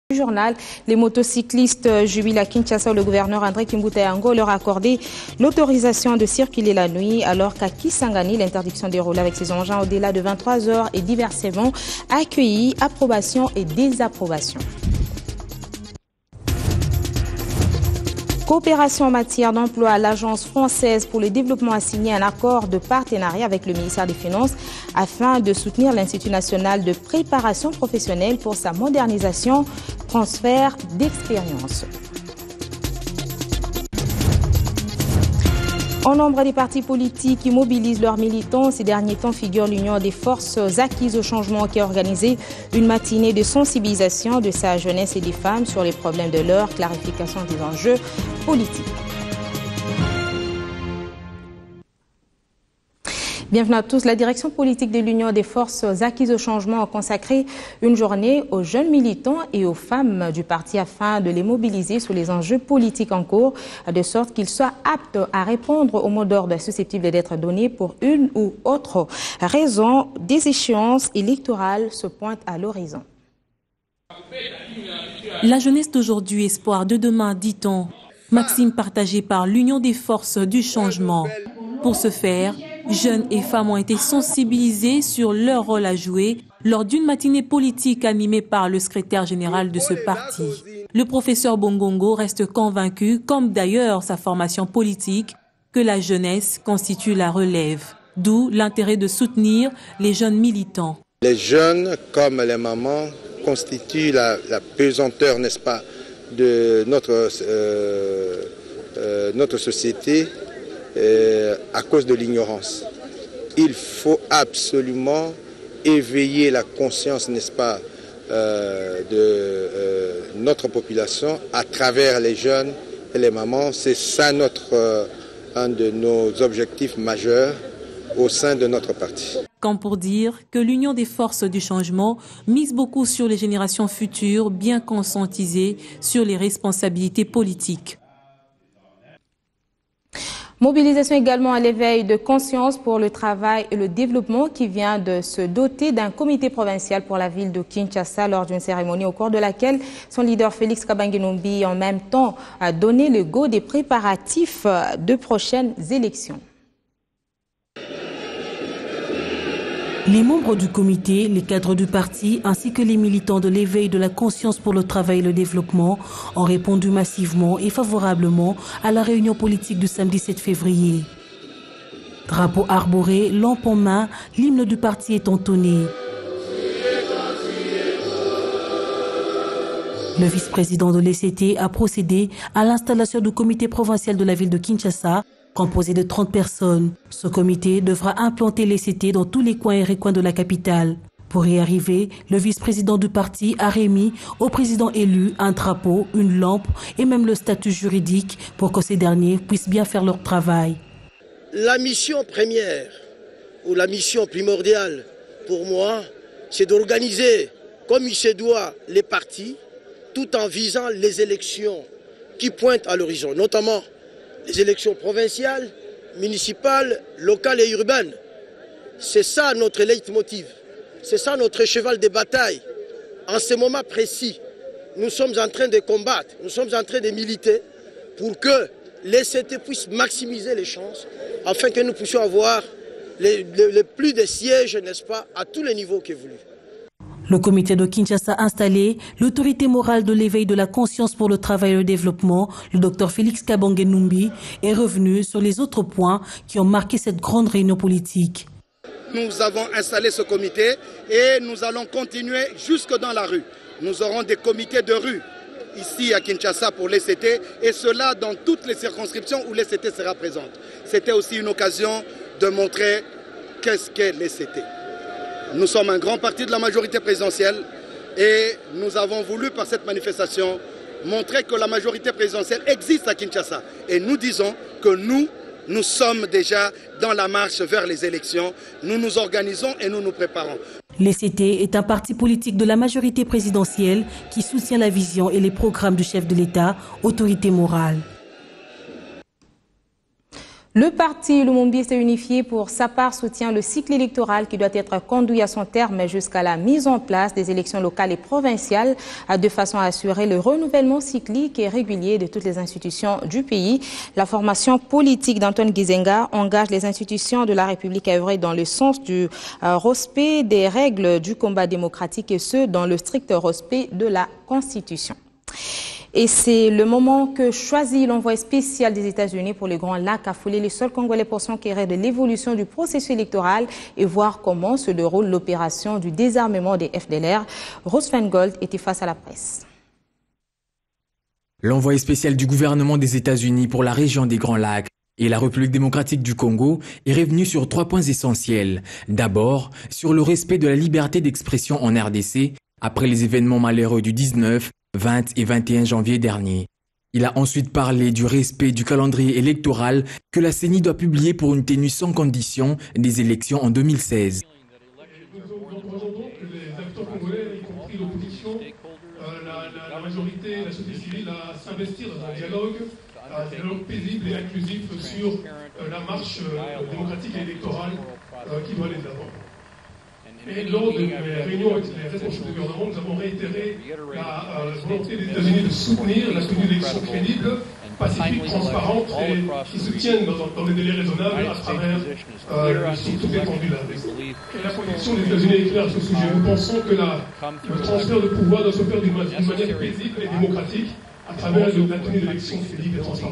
Journal, les motocyclistes jubilent à Kinshasa où le gouverneur André Kimbuta-Yango leur a accordé l'autorisation de circuler la nuit, alors qu'à Kisangani, l'interdiction de rouler avec ses engins au-delà de 23 heures est diversement accueillie, approbation et désapprobation. Coopération en matière d'emploi, l'Agence française pour le développement a signé un accord de partenariat avec le ministère des Finances afin de soutenir l'Institut national de préparation professionnelle pour sa modernisation, transfert d'expérience. En nombre des partis politiques qui mobilisent leurs militants, ces derniers temps figure l'Union des forces acquises au changement qui a organisé une matinée de sensibilisation de sa jeunesse et des femmes sur les problèmes de l'heure, clarification des enjeux politiques. Bienvenue à tous. La direction politique de l'Union des forces acquises au changement a consacré une journée aux jeunes militants et aux femmes du parti afin de les mobiliser sur les enjeux politiques en cours, de sorte qu'ils soient aptes à répondre aux mots d'ordre susceptibles d'être donnés pour une ou autre raison. Des échéances électorales se pointent à l'horizon. La jeunesse d'aujourd'hui, espoir de demain, dit-on. Maxime partagé par l'Union des forces du changement. Pour ce faire, jeunes et femmes ont été sensibilisés sur leur rôle à jouer lors d'une matinée politique animée par le secrétaire général de ce parti. Le professeur Bongongo reste convaincu, comme d'ailleurs sa formation politique, que la jeunesse constitue la relève. D'où l'intérêt de soutenir les jeunes militants. Les jeunes, comme les mamans, constituent la pesanteur, n'est-ce pas, de notre société. À cause de l'ignorance. Il faut absolument éveiller la conscience, n'est-ce pas, de notre population à travers les jeunes et les mamans. C'est ça un de nos objectifs majeurs au sein de notre parti. Comme pour dire que l'Union des forces du changement mise beaucoup sur les générations futures, bien conscientisées sur les responsabilités politiques. Mobilisation également à l'éveil de conscience pour le travail et le développement qui vient de se doter d'un comité provincial pour la ville de Kinshasa lors d'une cérémonie au cours de laquelle son leader Félix Kabange-Numbi en même temps a donné le go des préparatifs de prochaines élections. Les membres du comité, les cadres du parti ainsi que les militants de l'éveil de la conscience pour le travail et le développement ont répondu massivement et favorablement à la réunion politique du samedi 7 février. Drapeau arboré, lampe en main, l'hymne du parti est entonné. Le vice-président de l'ECT a procédé à l'installation du comité provincial de la ville de Kinshasa, composé de 30 personnes. Ce comité devra implanter l'ECT dans tous les coins et recoins de la capitale. Pour y arriver, le vice-président du parti a remis au président élu un drapeau, une lampe et même le statut juridique pour que ces derniers puissent bien faire leur travail. La mission première ou la mission primordiale pour moi, c'est d'organiser comme il se doit les partis tout en visant les élections qui pointent à l'horizon, notamment les élections provinciales, municipales, locales et urbaines. C'est ça notre leitmotiv, c'est ça notre cheval de bataille. En ce moment précis, nous sommes en train de combattre, nous sommes en train de militer pour que l'ECT puisse maximiser les chances afin que nous puissions avoir le plus de sièges, n'est-ce pas, à tous les niveaux qui est voulu. Le comité de Kinshasa installé, l'autorité morale de l'éveil de la conscience pour le travail et le développement, le docteur Félix Kabange-Numbi, est revenu sur les autres points qui ont marqué cette grande réunion politique. Nous avons installé ce comité et nous allons continuer jusque dans la rue. Nous aurons des comités de rue ici à Kinshasa pour l'ECT et cela dans toutes les circonscriptions où l'ECT sera présente. C'était aussi une occasion de montrer qu'est-ce qu'est l'ECT. Nous sommes un grand parti de la majorité présidentielle et nous avons voulu par cette manifestation montrer que la majorité présidentielle existe à Kinshasa. Et nous disons que nous sommes déjà dans la marche vers les élections. Nous nous organisons et nous nous préparons. L'ECT est un parti politique de la majorité présidentielle qui soutient la vision et les programmes du chef de l'État, autorité morale. Le parti lumumbiste unifié, pour sa part, soutient le cycle électoral qui doit être conduit à son terme jusqu'à la mise en place des élections locales et provinciales de façon à assurer le renouvellement cyclique et régulier de toutes les institutions du pays. La formation politique d'Antoine Gizenga engage les institutions de la République à œuvrer dans le sens du respect des règles du combat démocratique et ce, dans le strict respect de la Constitution. Et c'est le moment que choisit l'envoyé spécial des États-Unis pour les Grands Lacs à fouler les sols congolais pour s'enquérir de l'évolution du processus électoral et voir comment se déroule l'opération du désarmement des FDLR. Rose Feingold était face à la presse. L'envoyé spécial du gouvernement des États-Unis pour la région des Grands Lacs et la République démocratique du Congo est revenu sur 3 points essentiels. D'abord, sur le respect de la liberté d'expression en RDC après les événements malheureux du 19, 20 et 21 janvier dernier. Il a ensuite parlé du respect du calendrier électoral que la CENI doit publier pour une tenue sans condition des élections en 2016. Nous encourageons donc les acteurs congolais, y compris l'opposition, la majorité, la société civile, à s'investir dans un dialogue paisible et inclusif sur la marche démocratique et électorale qui doit aller de l'avant. Et lors de mes réunions avec les responsables du gouvernement, nous avons réitéré la volonté des États-Unis de soutenir la tenue d'élections crédibles, pacifiques, transparentes et qui se tiennent dans des délais raisonnables à travers toute l'étendue de la RDC. Et la position des États-Unis est claire à ce sujet. Nous pensons que le transfert de pouvoir doit se faire d'une manière paisible et démocratique à travers la tenue d'élections crédibles et transparentes.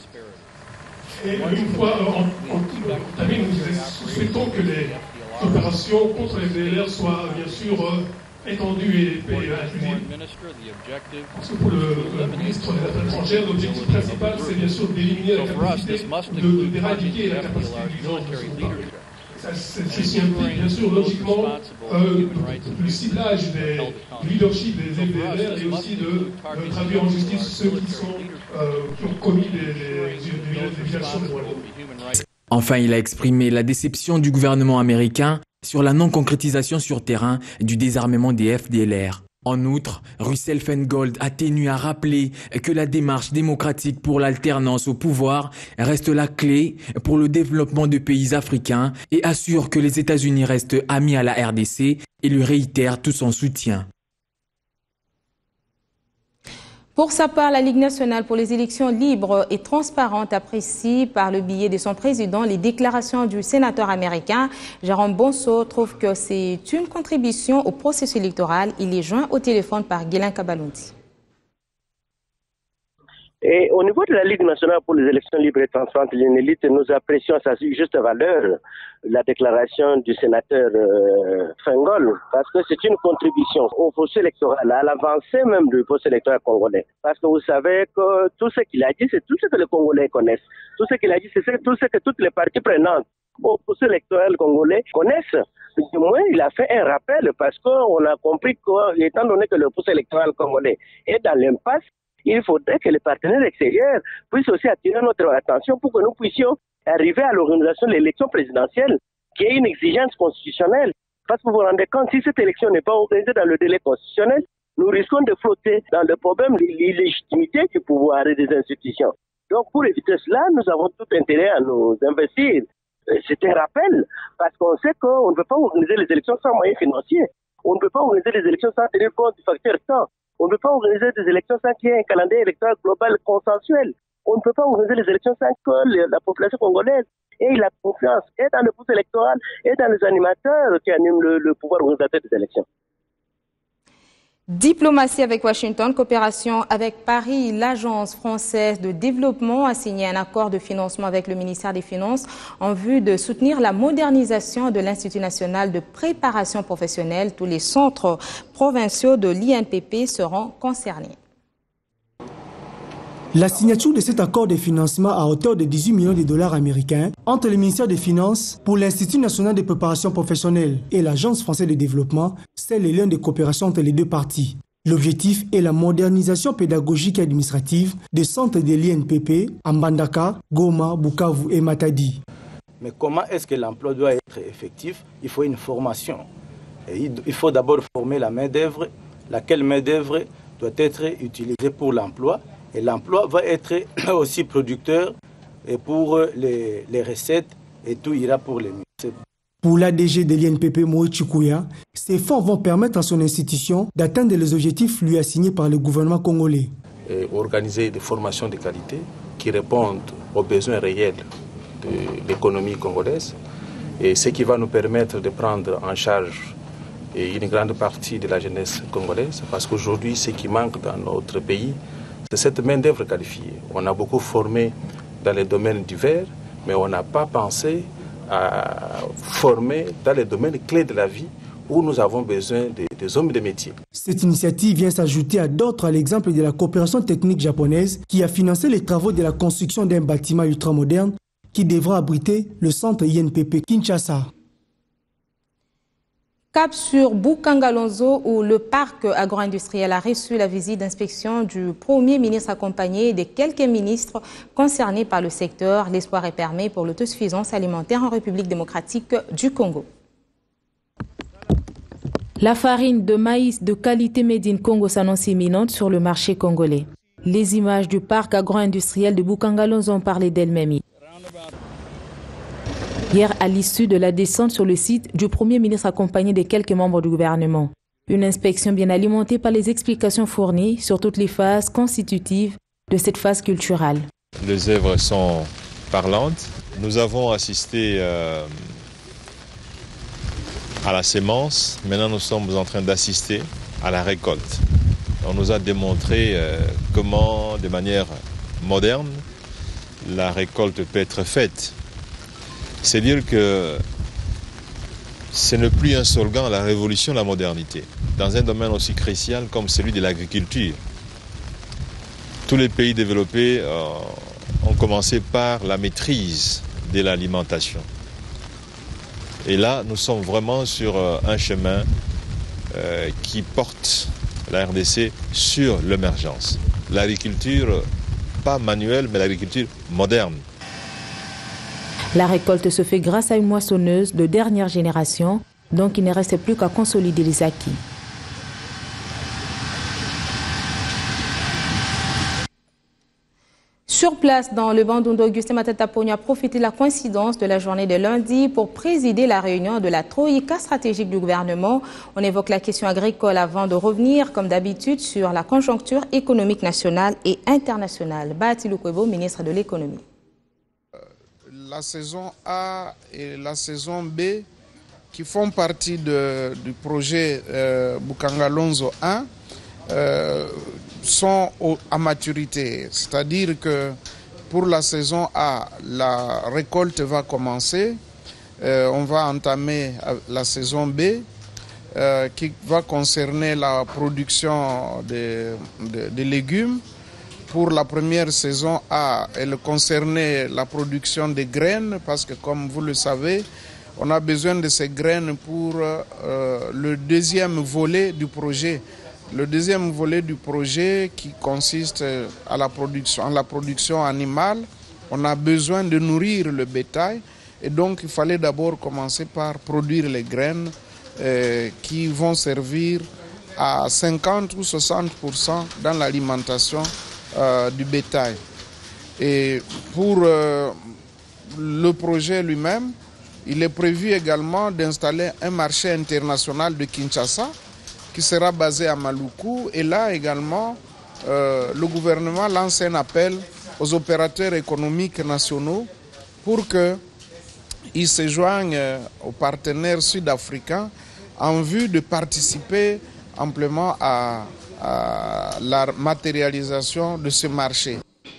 Et une fois entamées, nous souhaitons que les opérations contre les FDLR soient bien sûr étendues et inclusives. Parce que pour le ministre des Affaires étrangères, l'objectif principal, c'est bien sûr d'éliminer la capacité, d'éradiquer la capacité du genre de ce groupe. Ceci implique bien sûr logiquement le ciblage du leadership des FDLR et aussi de traduire en justice ceux qui ont commis des violations des droits de l'homme. Enfin, il a exprimé la déception du gouvernement américain sur la non-concrétisation sur terrain du désarmement des FDLR. En outre, Russell Feingold a tenu à rappeler que la démarche démocratique pour l'alternance au pouvoir reste la clé pour le développement de pays africains et assure que les États-Unis restent amis à la RDC et lui réitère tout son soutien. Pour sa part, la Ligue nationale pour les élections libres et transparentes apprécie par le biais de son président les déclarations du sénateur américain. Jérôme Bonso trouve que c'est une contribution au processus électoral. Il est joint au téléphone par Guélin Kabaloundi. Et au niveau de la Ligue nationale pour les élections libres et transparentes, l'UNELIT, nous apprécions à sa juste valeur la déclaration du sénateur Feingold, parce que c'est une contribution au processus électoral, à l'avancée même du processus électoral congolais. Parce que vous savez que tout ce qu'il a dit, c'est tout ce que les Congolais connaissent. Tout ce qu'il a dit, c'est tout ce que toutes les parties prenantes au processus électoral congolais connaissent. Du moins, il a fait un rappel, parce qu'on a compris qu'étant donné que le processus électoral congolais est dans l'impasse, il faudrait que les partenaires extérieurs puissent aussi attirer notre attention pour que nous puissions arriver à l'organisation de l'élection présidentielle, qui est une exigence constitutionnelle. Parce que vous vous rendez compte, si cette élection n'est pas organisée dans le délai constitutionnel, nous risquons de flotter dans le problème de l'illégitimité du pouvoir et des institutions. Donc pour éviter cela, nous avons tout intérêt à nous investir. C'est un rappel, parce qu'on sait qu'on ne peut pas organiser les élections sans moyens financiers. On ne peut pas organiser les élections sans tenir compte du facteur temps. On ne peut pas organiser des élections sans qu'il y ait un calendrier électoral global consensuel. On ne peut pas organiser les élections sans que la population congolaise ait la confiance, et dans le processus électoral, et dans les animateurs qui animent le pouvoir organisateur des élections. Diplomatie avec Washington, coopération avec Paris. L'Agence française de développement a signé un accord de financement avec le ministère des Finances en vue de soutenir la modernisation de l'Institut national de préparation professionnelle. Tous les centres provinciaux de l'INPP seront concernés. La signature de cet accord de financement à hauteur de 18 millions de dollars américains entre le ministère des Finances pour l'Institut national de préparation professionnelle et l'Agence française de développement, c'est le lien de coopération entre les deux parties. L'objectif est la modernisation pédagogique et administrative des centres de l'INPP à Mbandaka, Goma, Bukavu et Matadi. Mais comment est-ce que l'emploi doit être effectif? Il faut une formation. Et il faut d'abord former la main-d'œuvre, laquelle main-d'œuvre doit être utilisée pour l'emploi. Et l'emploi va être aussi producteur et pour les recettes, et tout ira pour les mieux. Pour l'ADG de l'INPP Moïse Chikouya, ces fonds vont permettre à son institution d'atteindre les objectifs lui assignés par le gouvernement congolais. Et organiser des formations de qualité qui répondent aux besoins réels de l'économie congolaise, et ce qui va nous permettre de prendre en charge une grande partie de la jeunesse congolaise, parce qu'aujourd'hui, ce qui manque dans notre pays, c'est cette main-d'œuvre qualifiée. On a beaucoup formé dans les domaines divers, mais on n'a pas pensé à former dans les domaines clés de la vie où nous avons besoin des hommes de métier. Cette initiative vient s'ajouter à d'autres, à l'exemple de la coopération technique japonaise qui a financé les travaux de la construction d'un bâtiment ultramoderne qui devra abriter le centre INPP Kinshasa. Cap sur Bukangalonzo où le parc agro-industriel a reçu la visite d'inspection du Premier ministre accompagné de quelques ministres concernés par le secteur. L'espoir est permis pour l'autosuffisance alimentaire en République démocratique du Congo. La farine de maïs de qualité Made in Congo s'annonce imminente sur le marché congolais. Les images du parc agro-industriel de Bukangalonzo ont parlé d'elles-mêmes. Hier, à l'issue de la descente sur le site du Premier ministre accompagné de quelques membres du gouvernement. Une inspection bien alimentée par les explications fournies sur toutes les phases constitutives de cette phase culturelle. Les œuvres sont parlantes. Nous avons assisté à la sémence. Maintenant, nous sommes en train d'assister à la récolte. On nous a démontré comment, de manière moderne, la récolte peut être faite. C'est dire que ce n'est plus un slogan, la révolution, la modernité. Dans un domaine aussi crucial comme celui de l'agriculture, tous les pays développés ont commencé par la maîtrise de l'alimentation. Et là, nous sommes vraiment sur un chemin qui porte la RDC sur l'émergence. L'agriculture, pas manuelle, mais l'agriculture moderne. La récolte se fait grâce à une moissonneuse de dernière génération, donc il ne reste plus qu'à consolider les acquis. Sur place, dans le Bandundu, Augustin Matata Pogna a profité de la coïncidence de la journée de lundi pour présider la réunion de la Troïka stratégique du gouvernement. On évoque la question agricole avant de revenir, comme d'habitude, sur la conjoncture économique nationale et internationale. Batilou Kwebo, ministre de l'économie. La saison A et la saison B, qui font partie du projet Bukangalonzo 1, sont à maturité. C'est-à-dire que pour la saison A, la récolte va commencer. On va entamer la saison B, qui va concerner la production de légumes. Pour la première saison A, elle concernait la production de graines parce que, comme vous le savez, on a besoin de ces graines pour le deuxième volet du projet. Le deuxième volet du projet qui consiste à la production animale. On a besoin de nourrir le bétail et donc il fallait d'abord commencer par produire les graines qui vont servir à 50 ou 60% dans l'alimentation du bétail. Et pour le projet lui-même, il est prévu également d'installer un marché international de Kinshasa qui sera basé à Maluku. Et là également, le gouvernement lance un appel aux opérateurs économiques nationaux pour qu'ils se joignent aux partenaires sud-africains en vue de participer amplement à la matérialisation de ce marché.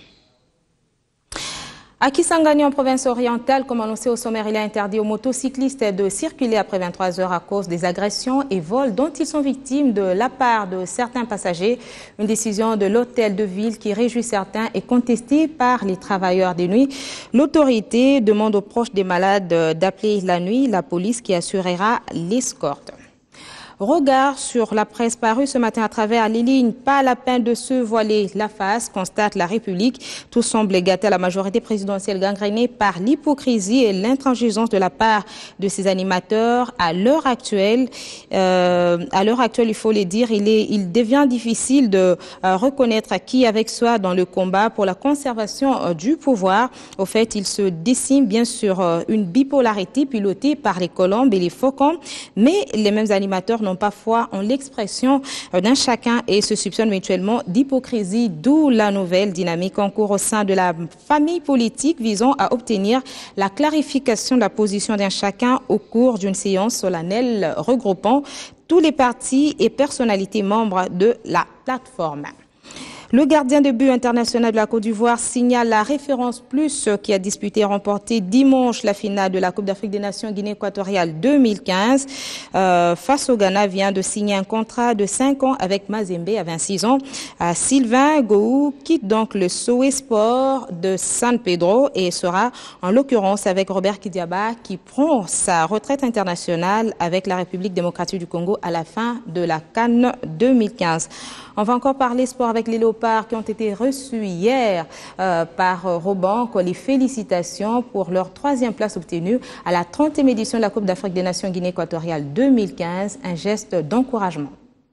À Kisangani, en province orientale, comme annoncé au sommaire, il est interdit aux motocyclistes de circuler après 23 heures à cause des agressions et vols dont ils sont victimes de la part de certains passagers. Une décision de l'hôtel de ville qui réjouit certains est contestée par les travailleurs des nuits. L'autorité demande aux proches des malades d'appeler la nuit la police qui assurera l'escorte. Regard sur la presse parue ce matin à travers les lignes. Pas la peine de se voiler la face, constate la République. Tout semble gâter à la majorité présidentielle gangrénée par l'hypocrisie et l'intransigeance de la part de ses animateurs. À l'heure actuelle, il faut le dire, il devient difficile de reconnaître qui avec soi dans le combat pour la conservation du pouvoir. Au fait, il se dessine bien sûr une bipolarité pilotée par les colombes et les faucons, mais les mêmes animateurs n'ont pas foi en l'expression d'un chacun et se soupçonnent mutuellement d'hypocrisie, d'où la nouvelle dynamique en cours au sein de la famille politique visant à obtenir la clarification de la position d'un chacun au cours d'une séance solennelle regroupant tous les partis et personnalités membres de la plateforme. Le gardien de but international de la Côte d'Ivoire signale la référence plus qui a disputé et remporté dimanche la finale de la Coupe d'Afrique des Nations Guinée équatoriale 2015. Face au Ghana, vient de signer un contrat de 5 ans avec Mazembe à 26 ans. Sylvain Gou quitte donc le Sowe Sport de San Pedro et sera en l'occurrence avec Robert Kidiaba qui prend sa retraite internationale avec la République démocratique du Congo à la fin de la CAN 2015. On va encore parler sport avec les Léopards qui ont été reçus hier par Robank. Les félicitations pour leur 3e place obtenue à la 30e édition de la Coupe d'Afrique des Nations Guinée équatoriale 2015. Un geste d'encouragement.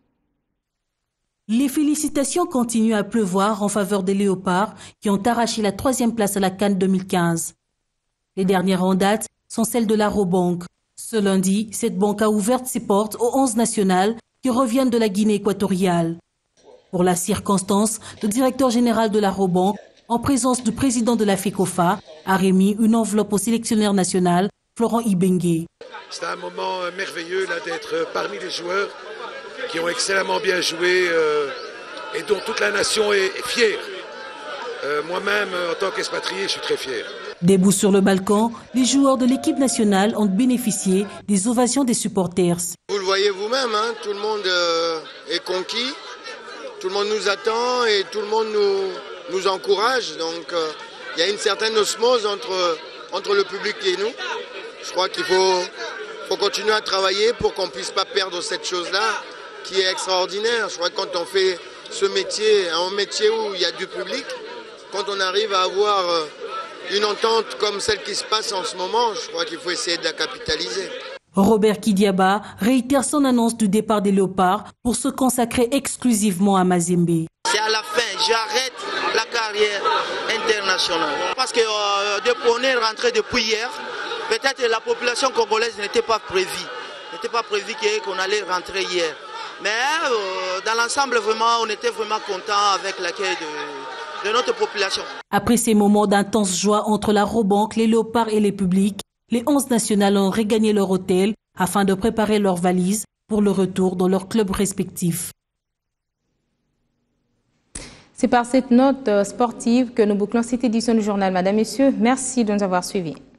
Les félicitations continuent à pleuvoir en faveur des Léopards qui ont arraché la 3e place à la CAN 2015. Les dernières en date sont celles de la Robank. Ce lundi, cette banque a ouvert ses portes aux 11 nationales qui reviennent de la Guinée équatoriale. Pour la circonstance, le directeur général de la Robank, en présence du président de la FECOFA, a remis une enveloppe au sélectionneur national, Florent Ibengue. C'est un moment merveilleux d'être parmi les joueurs qui ont excellemment bien joué et dont toute la nation est fière. Moi-même, en tant qu'expatrié, je suis très fier. Debout sur le balcon, les joueurs de l'équipe nationale ont bénéficié des ovations des supporters. Vous le voyez vous-même, hein, tout le monde est conquis. Tout le monde nous attend et tout le monde nous encourage. Donc il y a une certaine osmose entre le public et nous. Je crois qu'il faut continuer à travailler pour qu'on ne puisse pas perdre cette chose-là qui est extraordinaire. Je crois que quand on fait ce métier, un métier où il y a du public, quand on arrive à avoir une entente comme celle qui se passe en ce moment, je crois qu'il faut essayer de la capitaliser. Robert Kidiaba réitère son annonce du départ des Léopards pour se consacrer exclusivement à Mazembe. C'est à la fin, j'arrête la carrière internationale. Parce que on est rentré depuis hier, peut-être la population congolaise n'était pas prévue. N'était pas prévu qu'on allait rentrer hier. Mais dans l'ensemble, vraiment, on était vraiment content avec l'accueil de notre population. Après ces moments d'intense joie entre la Robank, les Léopards et les publics, les 11 nationales ont regagné leur hôtel afin de préparer leurs valises pour le retour dans leurs clubs respectifs. C'est par cette note sportive que nous bouclons cette édition du journal. Madame, Messieurs, merci de nous avoir suivis.